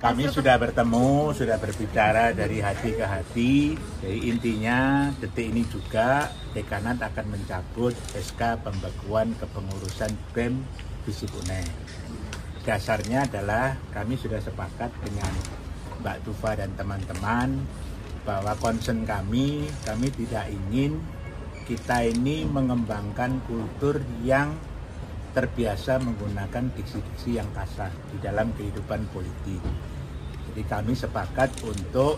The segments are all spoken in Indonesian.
Kami sudah bertemu, sudah berbicara dari hati ke hati. Jadi intinya detik ini juga Dekanat akan mencabut SK pembekuan kepengurusan BEM FISIP UNER. Dasarnya adalah kami sudah sepakat dengan Mbak Tufa dan teman-teman bahwa concern kami tidak ingin kita ini mengembangkan kultur yang terbiasa menggunakan diksi-diksi yang kasar di dalam kehidupan politik. Jadi kami sepakat untuk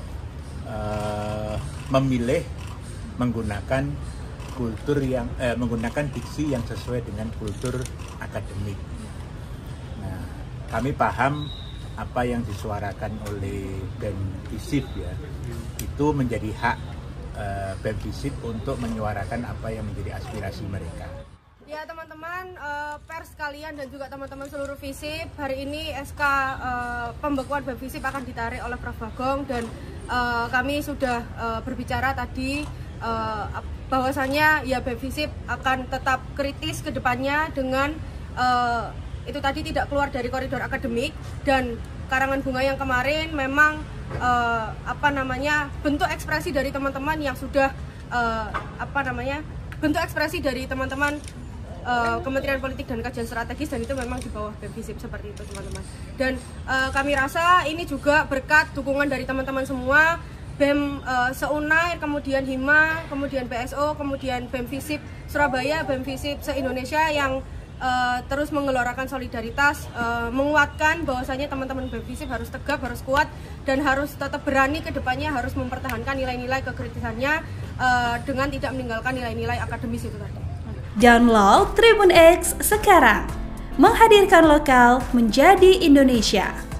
memilih menggunakan kultur yang menggunakan diksi yang sesuai dengan kultur akademik. Nah, kami paham apa yang disuarakan oleh BEM FISIP ya, itu menjadi hak BEM FISIP untuk menyuarakan apa yang menjadi aspirasi mereka. Ya teman-teman pers sekalian dan juga teman-teman seluruh FISIP, hari ini SK pembekuan BEM FISIP akan ditarik oleh Prof. Bagong dan kami sudah berbicara tadi bahwasannya ya BEM FISIP akan tetap kritis ke depannya dengan itu tadi tidak keluar dari koridor akademik, dan karangan bunga yang kemarin memang bentuk ekspresi dari teman-teman yang sudah bentuk ekspresi dari teman-teman Kementerian Politik dan Kajian Strategis, dan itu memang di bawah BEM FISIP seperti itu teman-teman. Dan kami rasa ini juga berkat dukungan dari teman-teman semua, BEM se-Unair, kemudian Hima, kemudian BSO, kemudian BEM FISIP Surabaya, BEM FISIP se-Indonesia yang terus menggelorakan solidaritas, menguatkan bahwasanya teman-teman BEM FISIP harus tegap, harus kuat, dan harus tetap berani ke depannya, harus mempertahankan nilai-nilai kekritisannya dengan tidak meninggalkan nilai-nilai akademis itu tadi. Download Tribun X sekarang, menghadirkan lokal menjadi Indonesia.